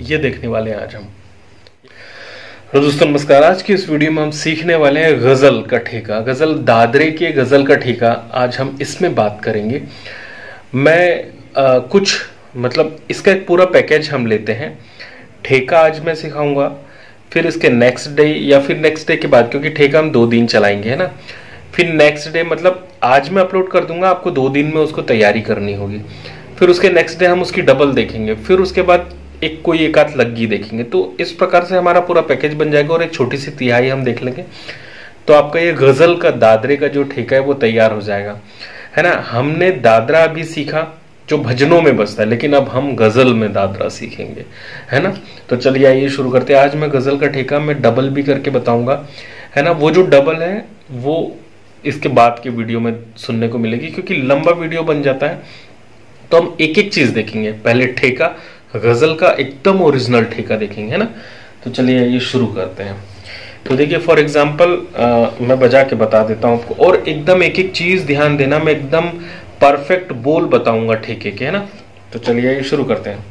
ये देखने वाले हैं आज हम। तो दोस्तों नमस्कार, आज की इस वीडियो में हम सीखने वाले हैं गजल का ठेका, गजल दादरे के गजल का ठेका। आज हम इसमें बात करेंगे। मैं कुछ मतलब इसका एक पूरा पैकेज हम लेते हैं। ठेका आज मैं सिखाऊंगा, फिर इसके नेक्स्ट डे या फिर नेक्स्ट डे के बाद, क्योंकि ठेका हम 2 दिन चलाएंगे, है ना। फिर नेक्स्ट डे मतलब आज मैं अपलोड कर दूंगा, आपको 2 दिन में उसको तैयारी करनी होगी। फिर उसके नेक्स्ट डे हम उसकी डबल देखेंगे, फिर उसके बाद एक आध लग्गी देखेंगे। तो इस प्रकार से हमारा पूरा पैकेज बन जाएगा और एक छोटी सी तिहाई हम देख लेंगे, तो आपका ये गजल का दादरे का जो ठेका है वो तैयार हो जाएगा, है ना। हमने दादरा अभी सीखा जो भजनों में बजता है, लेकिन अब हम गजल में दादरा सीखेंगे, है ना। तो चलिए आइए शुरू करते हैं। आज मैं गजल का ठेका मैं डबल भी करके बताऊंगा, है ना। वो जो डबल है वो इसके बाद के वीडियो में सुनने को मिलेगी, क्योंकि लंबा वीडियो बन जाता है। तो हम एक एक चीज देखेंगे। पहले ठेका, गजल का एकदम ओरिजिनल ठेका देखेंगे, है ना। तो चलिए ये शुरू करते हैं। तो देखिए फॉर एग्जाम्पल मैं बजा के बता देता हूं आपको, और एकदम एक एक चीज ध्यान देना। मैं एकदम परफेक्ट बोल बताऊंगा ठेके के, है ना। तो चलिए ये शुरू करते हैं।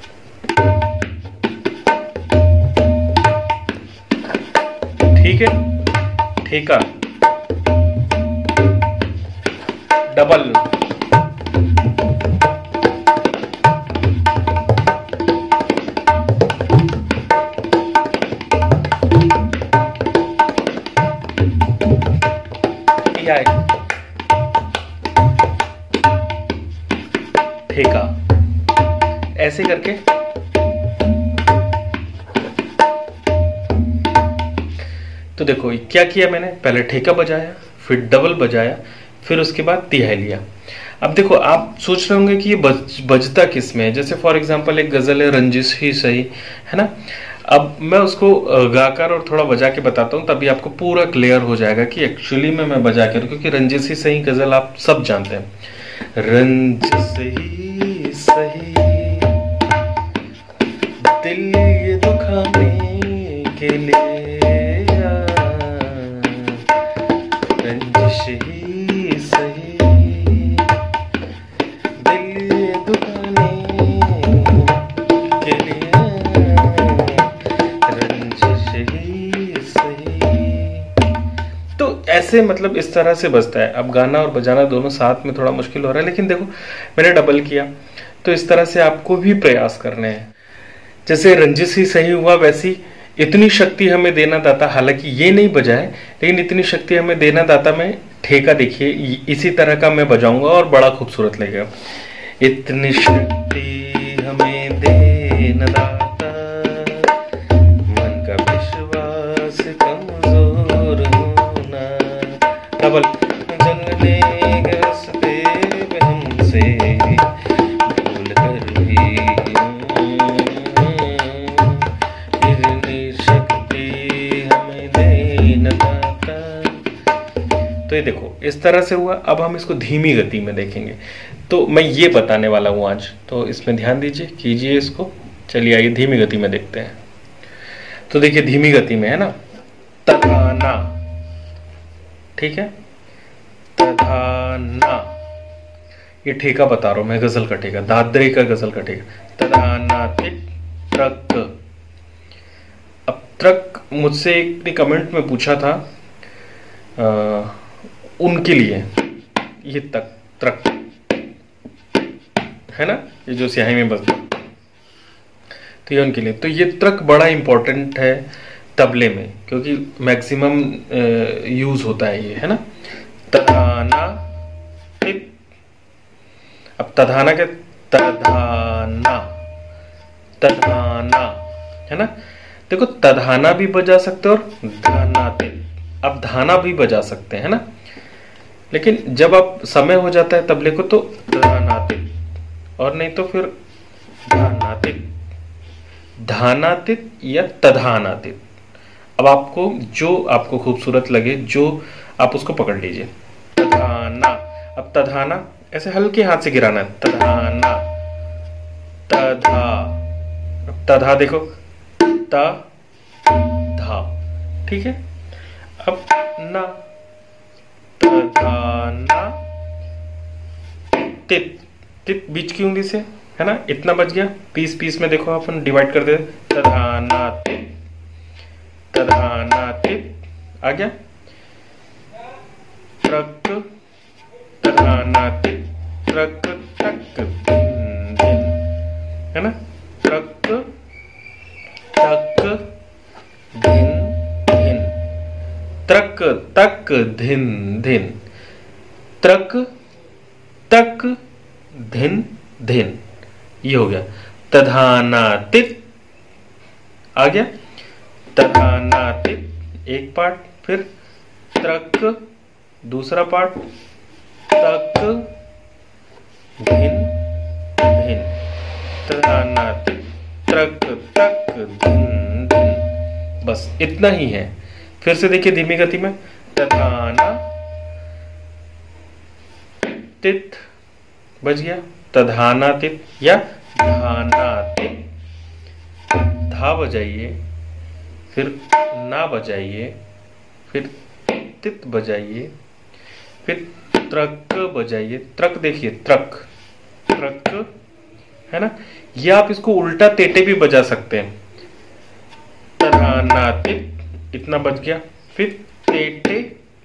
ठीक है, ठेका डबल, ठेका, ऐसे करके। तो देखो क्या किया मैंने, पहले ठेका बजाया, फिर डबल बजाया, फिर उसके बाद तिहाई लिया। अब देखो आप सोच रहे होंगे कि ये बजता किस में है। जैसे फॉर एग्जांपल एक गजल है रंजिश ही सही, है ना। अब मैं उसको गाकर और थोड़ा बजा के बताता हूँ, तभी आपको पूरा क्लियर हो जाएगा कि एक्चुअली में मैं बजा के, क्योंकि रंजिश ही सही गजल आप सब जानते हैं। रंजिश ही सही दिल ये दुखाने के लिए, रंजिश ही सही दिल ये दुखाने के लिए, रंजिश ही सही। तो ऐसे मतलब इस तरह से बजता है। अब गाना और बजाना दोनों साथ में थोड़ा मुश्किल हो रहा है, लेकिन देखो मैंने डबल किया। तो इस तरह से आपको भी प्रयास करने हैं। जैसे रंजिश ही सही हुआ, वैसी इतनी शक्ति हमें देना दाता, हालांकि ये नहीं बजाए, लेकिन इतनी शक्ति हमें देना दाता में ठेका देखिए इसी तरह का मैं बजाऊंगा और बड़ा खूबसूरत लगेगा। इतनी शक्ति हमें देना दाता, मन का विश्वास कमजोर होना, डबल जलने के रास्ते पे हमसे भूल कर भी, इतनी शक्ति हमें देना दाता। तो ये देखो इस तरह से हुआ। अब हम इसको धीमी गति में देखेंगे, तो मैं ये बताने वाला हूं आज, तो इसमें ध्यान दीजिए, कीजिए इसको। चलिए आइए धीमी गति में देखते हैं। तो देखिए धीमी गति में है ना, तधाना, ठीक है, तधाना। ये ठेका बता रहा हूं मैं, गजल का ठेका, दादरे का गजल का ठेका। तधाना तिक ट्रक। अब ट्रक मुझसे एक ने कमेंट में पूछा था उनके लिए, ये तक ट्रक है ना, ये जो स्याही में बजता, तो ये उनके लिए। तो ये ट्रक बड़ा इंपॉर्टेंट है तबले में, क्योंकि मैक्सिमम यूज होता है ये, है ना। तधाना तिप। अब तधाना के तधाना, तधाना, है ना। देखो तधाना भी बजा सकते हो और धाना तिप। अब धाना भी बजा सकते हैं, है ना। लेकिन जब आप समय हो जाता है तबले को तो धानातित, और नहीं तो फिर धानातित, धानातित या तधानातित। अब आपको जो आपको खूबसूरत लगे, जो आप उसको पकड़ लीजिए। तधाना। अब तधाना ऐसे हल्के हाथ से गिराना है। तधाना, तधा। तधा देखो, ता धा, ठीक है। अब ना, तधाना तित। तित बीच की उंगली से है ना, इतना बच गया। पीस पीस में देखो अपन डिवाइड कर दे, तधानातित तधानातित आ गया, त्रक तधानातित त्रक तक धिन धिन, है ना, त्रक तक धिन धिन, त्रक तक धिन धिन, त्रक तक धिन धिन, ये हो गया। तधानातित आ गया, तधानातित एक पार्ट, फिर त्रक दूसरा पार्ट, तक धिन धिन, तधानातित त्रक तक धिन धिन, बस इतना ही है। फिर से देखिए धीमी गति में, तधाना तित बच गया, तधानातित या धानातित, धा बजाइए, फिर ना बजाइए, फिर तित बजाइए, फिर त्रक बजाइए, त्रक देखिए, त्रक त्रक, है ना, या आप इसको उल्टा तेटे भी बजा सकते हैं। तधानातित इतना बच गया, फिर तेटे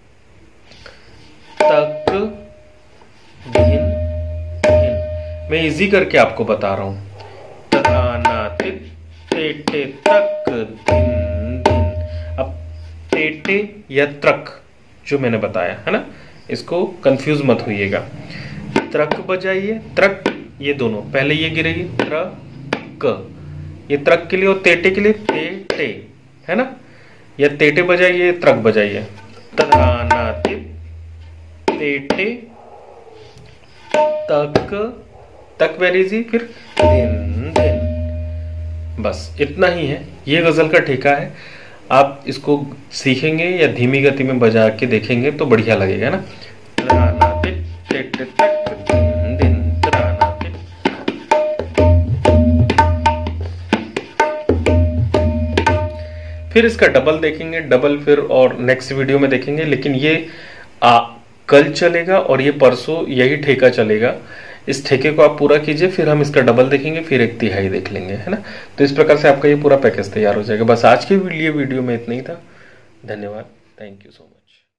तक धिन धिन, मैं इजी करके आपको बता रहा हूं। तधानातित तेटे तक धिन धिन। अब तेटे या त्रक जो मैंने बताया है ना, इसको कंफ्यूज मत होइएगा। त्रक बजाइए, त्रक ये दोनों, पहले ये गिरेगी त्रक, ये त्रक के लिए, और तेटे के लिए तेटे, है ना, या तेटे बजाइए, त्रक बजाइए। तधानातित तेटे तक तक वेरीजी, फिर धिन धिन, बस इतना ही है। ये गजल का ठेका है। आप इसको सीखेंगे या धीमी गति में बजा के देखेंगे तो बढ़िया लगेगा ना। तधानातित तेटे तक धिन धिन, तधानातित। फिर इसका डबल देखेंगे, डबल फिर और नेक्स्ट वीडियो में देखेंगे, लेकिन ये कल चलेगा और ये परसों यही ठेका चलेगा। इस ठेके को आप पूरा कीजिए, फिर हम इसका डबल देखेंगे, फिर एक तिहाई देख लेंगे, है ना। तो इस प्रकार से आपका ये पूरा पैकेज तैयार हो जाएगा। बस आज के लिए वीडियो में इतना ही था। धन्यवाद, थैंक यू सो मच।